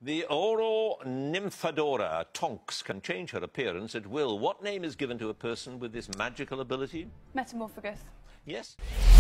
The Oro Nymphadora Tonks can change her appearance at will. What name is given to a person with this magical ability? Metamorphagus. Yes.